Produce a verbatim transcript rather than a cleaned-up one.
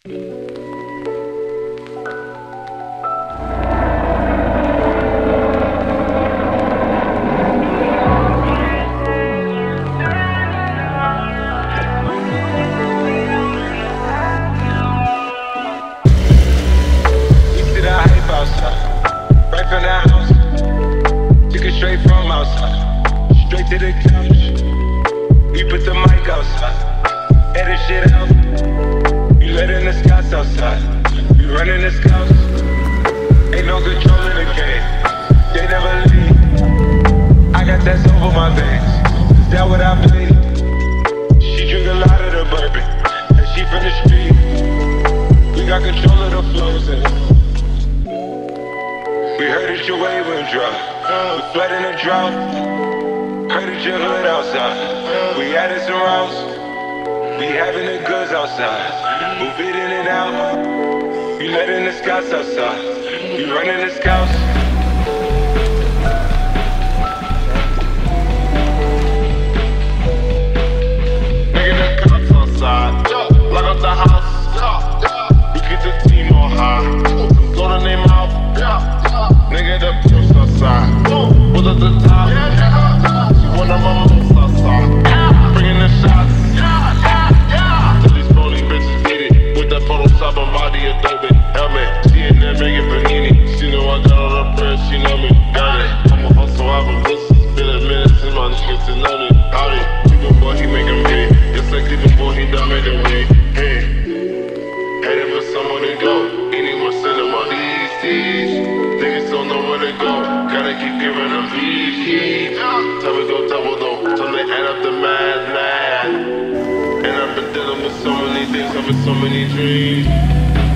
Right from the house, took it straight from outside, straight to the couch. We put the mic outside, edit shit out. You letting the scouts outside, we running the scouts. Ain't no control in the game, they never leave. I got that over my veins, is that what I bleed? She drink a lot of the bourbon, and she from the street. We got control of the flows in it. We heard that your wave went dry, we fled in a drought. Heard that your hood outside, we added some routes. We having the goods outside, move it in and out. You letting the scouts outside, we running the scouts. Nigga, the cops outside, lock up the house. We get the team on high, blow the name out. Nigga, the post outside, pull up the top. She one of my moves outside, bringing the shots. Till these phony bitches get it, with that Photoshop and body Adobe helmet. She in there making panini, she know I got all the bread, she know me, got it. I'm a hustle, I've been bustin', been a minute since my niggas to know it. Howdy, Cleveland boy, he make him hit. Yes, like Cleveland boy, he done made him hit. Hey, headed for someone to go, anyone send him on these tees. Niggas don't know where to go, gotta keep giving them heat. Time we go double though, time they add up the mad mad. And I've been dealing with so many things, having so many dreams.